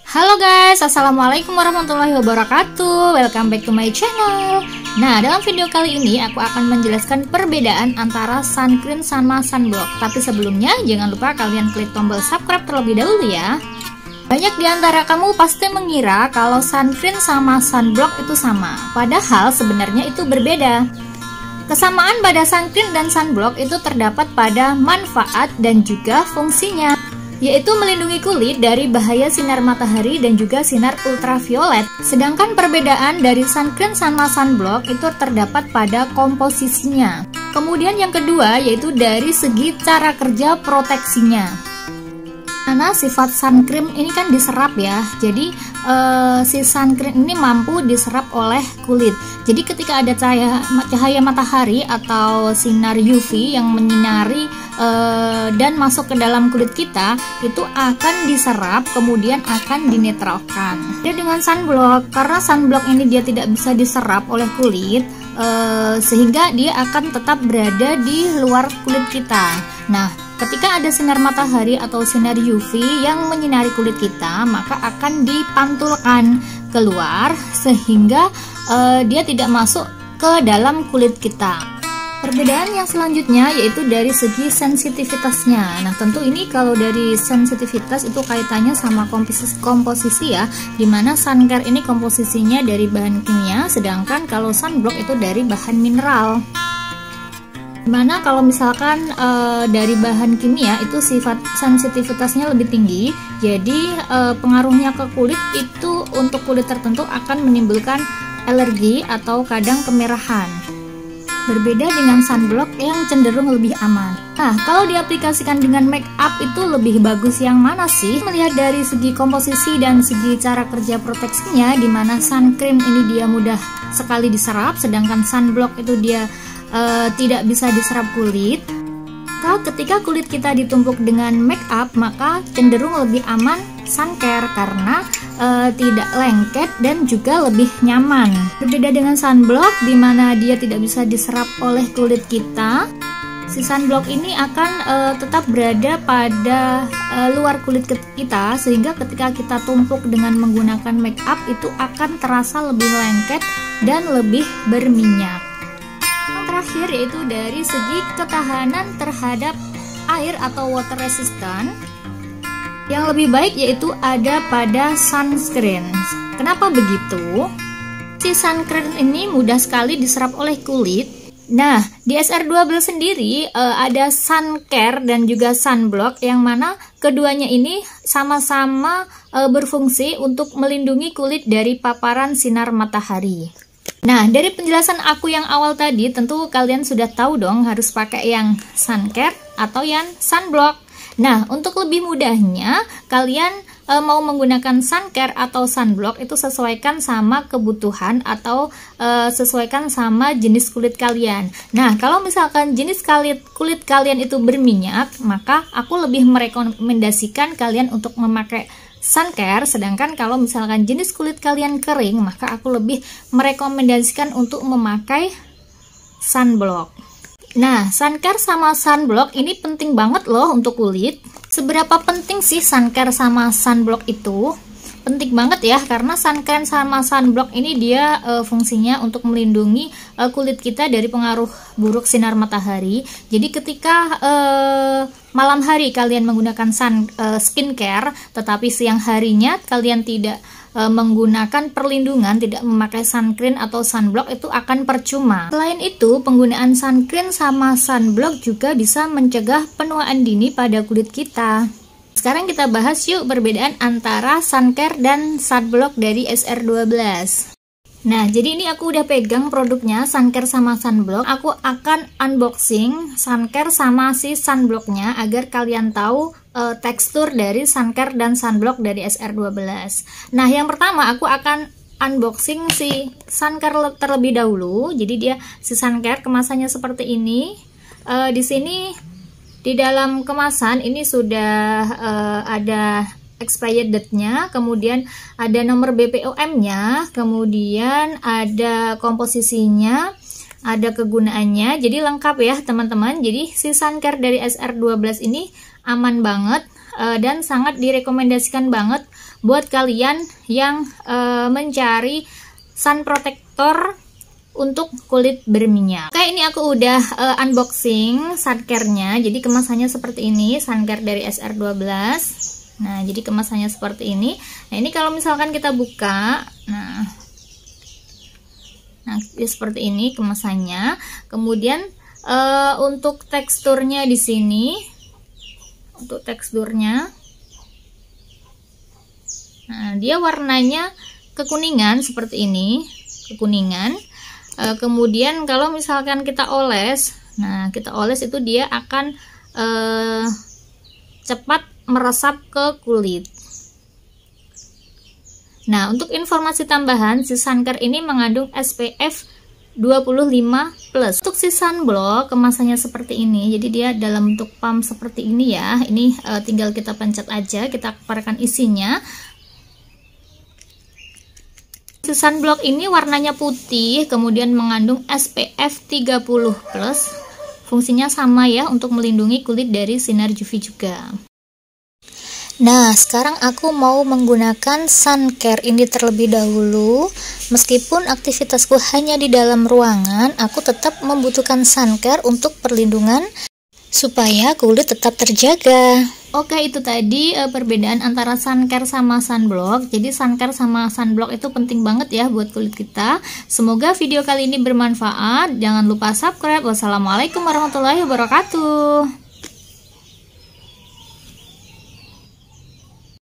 Halo guys, assalamualaikum warahmatullahi wabarakatuh. Welcome back to my channel. Nah, dalam video kali ini aku akan menjelaskan perbedaan antara sunscreen sama sunblock. Tapi sebelumnya jangan lupa kalian klik tombol subscribe terlebih dahulu ya. Banyak di antara kamu pasti mengira kalau sunscreen sama sunblock itu sama. Padahal sebenarnya itu berbeda. Kesamaan pada sunscreen dan sunblock itu terdapat pada manfaat dan juga fungsinya, yaitu melindungi kulit dari bahaya sinar matahari dan juga sinar ultraviolet. Sedangkan perbedaan dari sunscreen sama sunblock itu terdapat pada komposisinya. Kemudian yang kedua yaitu dari segi cara kerja proteksinya. Karena sifat sunscreen ini kan diserap ya, jadi si sunscreen ini mampu diserap oleh kulit. Jadi ketika ada cahaya matahari atau sinar UV yang menyinari dan masuk ke dalam kulit kita, itu akan diserap kemudian akan dinetralkan. Dan dengan sunblock, karena sunblock ini dia tidak bisa diserap oleh kulit, sehingga dia akan tetap berada di luar kulit kita. Nah, ketika ada sinar matahari atau sinar UV yang menyinari kulit kita, maka akan dipantulkan keluar sehingga dia tidak masuk ke dalam kulit kita. Perbedaan yang selanjutnya yaitu dari segi sensitivitasnya. Nah, tentu ini kalau dari sensitivitas itu kaitannya sama komposisi ya, dimana suncare ini komposisinya dari bahan kimia, sedangkan kalau sunblock itu dari bahan mineral. Dimana kalau misalkan dari bahan kimia itu sifat sensitivitasnya lebih tinggi, jadi pengaruhnya ke kulit itu untuk kulit tertentu akan menimbulkan alergi atau kadang kemerahan. Berbeda dengan sunblock yang cenderung lebih aman. Nah, kalau diaplikasikan dengan make up itu lebih bagus yang mana sih? Melihat dari segi komposisi dan segi cara kerja proteksinya, dimana sunscreen ini dia mudah sekali diserap, sedangkan sunblock itu dia tidak bisa diserap kulit. Ketika kulit kita ditumpuk dengan make up, maka cenderung lebih aman suncare karena tidak lengket dan juga lebih nyaman. Berbeda dengan sunblock di mana dia tidak bisa diserap oleh kulit kita. Si sunblock ini akan tetap berada pada luar kulit kita, sehingga ketika kita tumpuk dengan menggunakan make up itu akan terasa lebih lengket dan lebih berminyak. Terakhir yaitu dari segi ketahanan terhadap air atau water resistant. Yang lebih baik yaitu ada pada sunscreen. Kenapa begitu? Si sunscreen ini mudah sekali diserap oleh kulit. Nah, di SR12 sendiri ada suncare dan juga sunblock, yang mana keduanya ini sama-sama berfungsi untuk melindungi kulit dari paparan sinar matahari. Nah, dari penjelasan aku yang awal tadi, tentu kalian sudah tahu dong harus pakai yang suncare atau yang sunblock. Nah, untuk lebih mudahnya, kalian mau menggunakan suncare atau sunblock itu sesuaikan sama kebutuhan atau sesuaikan sama jenis kulit kalian. Nah, kalau misalkan jenis kulit kalian itu berminyak, maka aku lebih merekomendasikan kalian untuk memakai suncare, sedangkan kalau misalkan jenis kulit kalian kering, maka aku lebih merekomendasikan untuk memakai sunblock. Nah, suncare sama sunblock ini penting banget loh untuk kulit. Seberapa penting sih suncare sama sunblock itu? Penting banget ya, karena suncare sama sunblock ini dia fungsinya untuk melindungi kulit kita dari pengaruh buruk sinar matahari. Jadi ketika malam hari kalian menggunakan skincare, tetapi siang harinya kalian tidak menggunakan perlindungan, tidak memakai sunscreen atau sunblock, itu akan percuma. Selain itu, penggunaan sunscreen sama sunblock juga bisa mencegah penuaan dini pada kulit kita. Sekarang kita bahas yuk perbedaan antara suncare dan sunblock dari SR12. Nah, jadi ini aku udah pegang produknya, suncare sama sunblock. Aku akan unboxing suncare sama si sunblocknya agar kalian tahu tekstur dari suncare dan sunblock dari SR12. Nah, yang pertama aku akan unboxing si suncare terlebih dahulu. Jadi dia si suncare kemasannya seperti ini. Di sini di dalam kemasan ini sudah ada expired date-nya, kemudian ada nomor BPOM-nya, kemudian ada komposisinya, ada kegunaannya. Jadi lengkap ya teman-teman. Jadi si suncare dari SR12 ini aman banget dan sangat direkomendasikan banget buat kalian yang mencari sun protector untuk kulit berminyak. Oke, ini aku udah unboxing sun care-nya. Jadi kemasannya seperti ini, sun care dari SR12. Nah, jadi kemasannya seperti ini. Nah, ini kalau misalkan kita buka, nah seperti ini kemasannya. Kemudian untuk teksturnya di sini, untuk teksturnya, nah dia warnanya kekuningan seperti ini, kekuningan. Kemudian kalau misalkan kita oles, nah kita oles itu dia akan cepat meresap ke kulit. Nah, untuk informasi tambahan, si sun care ini mengandung SPF 25+. Untuk si sunblock kemasannya seperti ini. Jadi dia dalam bentuk pump seperti ini ya. Ini tinggal kita pencet aja, kita keluarkan isinya. Si sunblock ini warnanya putih, kemudian mengandung SPF 30+. Fungsinya sama ya, untuk melindungi kulit dari sinar UV juga. Nah, sekarang aku mau menggunakan sun care ini terlebih dahulu. Meskipun aktivitasku hanya di dalam ruangan, aku tetap membutuhkan sun care untuk perlindungan supaya kulit tetap terjaga. Oke, itu tadi perbedaan antara sun care sama sunblock. Jadi sun care sama sunblock itu penting banget ya buat kulit kita. Semoga video kali ini bermanfaat. Jangan lupa subscribe. Wassalamualaikum warahmatullahi wabarakatuh.